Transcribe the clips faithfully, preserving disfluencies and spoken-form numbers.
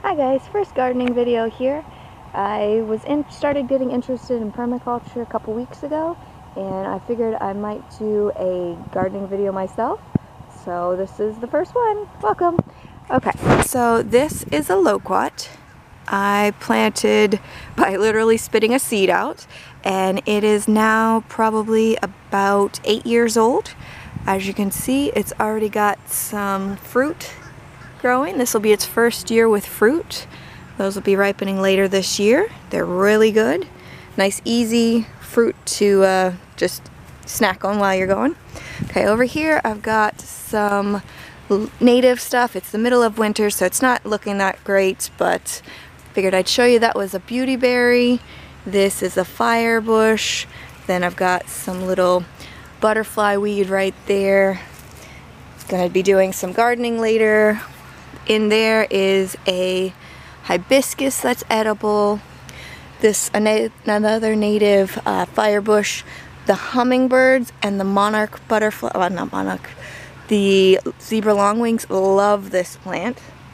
Hi guys, first gardening video here. I was in, started getting interested in permaculture a couple weeks ago, and I figured I might do a gardening video myself. So this is the first one. Welcome. Okay, so this is a loquat I planted by literally spitting a seed out, and it is now probably about eight years old. As you can see, it's already got some fruit growing. This will be its first year with fruit. Those will be ripening later this year. They're really good. Nice easy fruit to uh, just snack on while you're going. Okay, over here I've got some native stuff. It's the middle of winter, so it's not looking that great, but figured I'd show you. That was a beautyberry. This is a fire bush. Then I've got some little butterfly weed right there. Gonna be doing some gardening later. In there is a hibiscus that's edible. This another native uh, fire bush. The hummingbirds and the monarch butterfly, well, not monarch, the zebra longwings love this plant.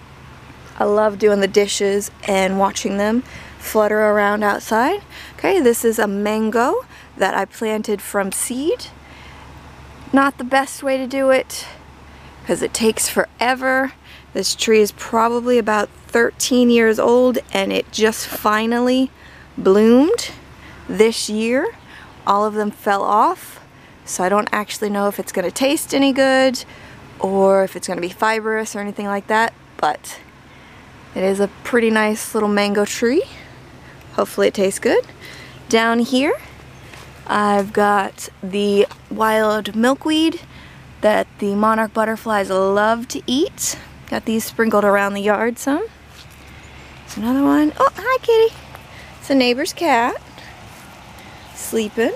I love doing the dishes and watching them flutter around outside. Okay, this is a mango that I planted from seed. Not the best way to do it because it takes forever. This tree is probably about thirteen years old, and it just finally bloomed this year. All of them fell off, so I don't actually know if it's going to taste any good or if it's going to be fibrous or anything like that, but it is a pretty nice little mango tree. Hopefully it tastes good. Down here I've got the wild milkweed that the monarch butterflies love to eat. Got these sprinkled around the yard some. There's another one. Oh, hi kitty. It's a neighbor's cat. Sleeping.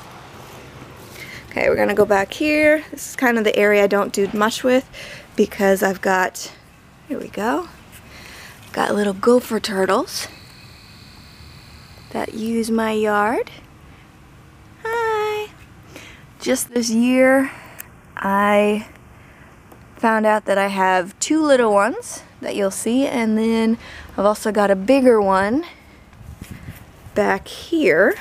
Okay, we're gonna go back here. This is kind of the area I don't do much with because I've got, here we go, got little gopher turtles that use my yard. Hi. Just this year I found out that I have two little ones that you'll see, and then I've also got a bigger one back here.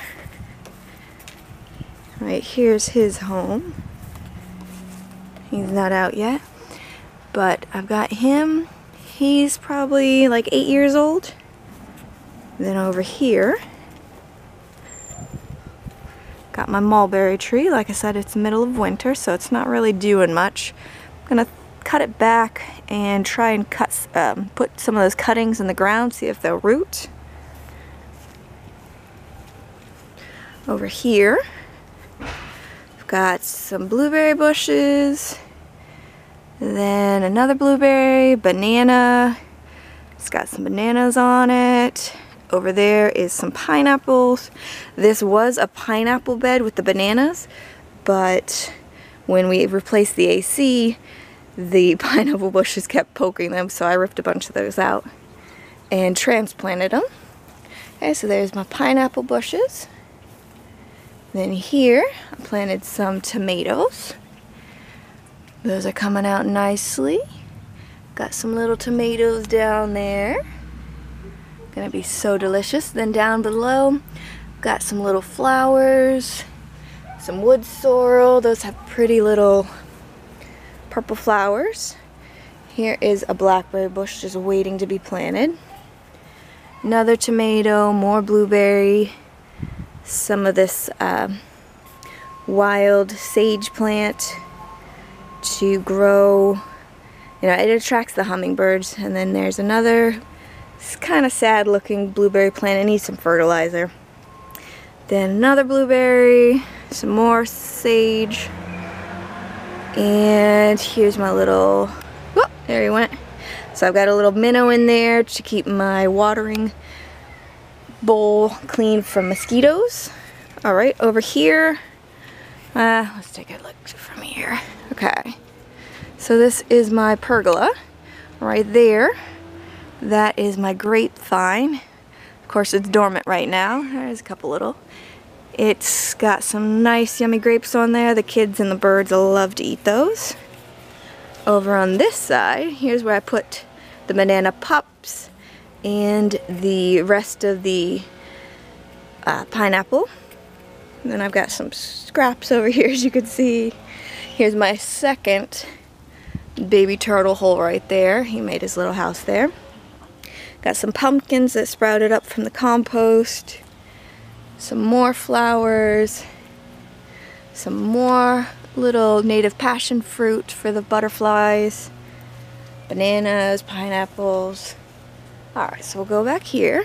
Right here's his home. He's not out yet, but I've got him. He's probably like eight years old. Then over here got my mulberry tree. Like I said, it's the middle of winter, so it's not really doing much. I'm gonna cut it back and try and cut, um, put some of those cuttings in the ground, see if they'll root. Over here, I've got some blueberry bushes, then another blueberry, banana. It's got some bananas on it. Over there is some pineapples. This was a pineapple bed with the bananas, but when we replaced the A C, the pineapple bushes kept poking them, so I ripped a bunch of those out and transplanted them. Okay, so there's my pineapple bushes. Then here I planted some tomatoes. Those are coming out nicely. Got some little tomatoes down there. Gonna be so delicious. Then down below got some little flowers, some wood sorrel. Those have pretty little purple flowers. Here is a blackberry bush just waiting to be planted. Another tomato, more blueberry, some of this uh, wild sage plant to grow. You know, it attracts the hummingbirds. And then there's another kind of sad looking blueberry plant. It needs some fertilizer. Then another blueberry, some more sage. And here's my little, whoop, there he went. So I've got a little minnow in there to keep my watering bowl clean from mosquitoes. Alright, over here, uh, let's take a look from here. Okay, so this is my pergola right there. That is my grapevine. Of course it's dormant right now. There's a couple little. It's got some nice yummy grapes on there. The kids and the birds love to eat those. Over on this side, here's where I put the banana pups and the rest of the uh, pineapple. And then I've got some scraps over here, as you can see. Here's my second baby turtle hole right there. He made his little house there. Got some pumpkins that sprouted up from the compost. Some more flowers. Some more little native passion fruit for the butterflies. Bananas, pineapples. Alright, so we'll go back here.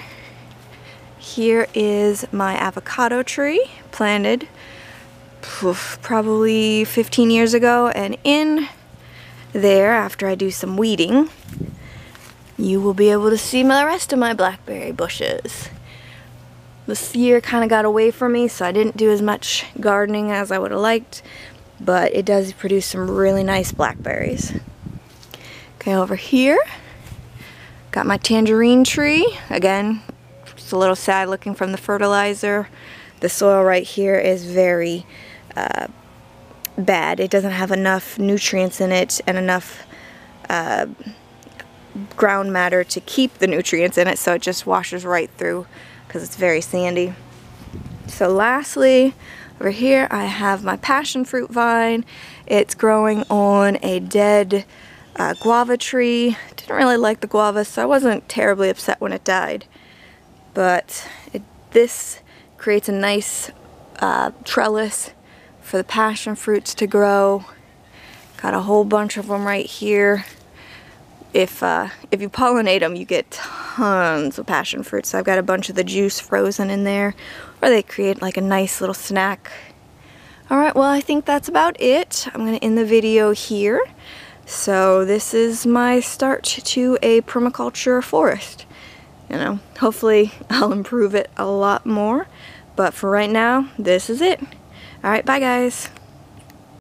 Here is my avocado tree, planted poof, probably fifteen years ago, and in there, after I do some weeding, you will be able to see the rest of my blackberry bushes. This year kind of got away from me, so I didn't do as much gardening as I would have liked, but it does produce some really nice blackberries. Okay, over here, got my tangerine tree. Again, it's a little sad looking from the fertilizer. The soil right here is very uh, bad. It doesn't have enough nutrients in it and enough uh, ground matter to keep the nutrients in it, so it just washes right through because it's very sandy. So lastly, over here I have my passion fruit vine. It's growing on a dead uh, guava tree. Didn't really like the guava, so I wasn't terribly upset when it died. But it, this creates a nice uh, trellis for the passion fruits to grow. Got a whole bunch of them right here. If, uh, if you pollinate them, you get tons of passion fruits. So I've got a bunch of the juice frozen in there, or they create like a nice little snack. Alright, well I think that's about it. I'm going to end the video here. So this is my start to a permaculture forest. You know, hopefully I'll improve it a lot more. But for right now, this is it. Alright, bye guys.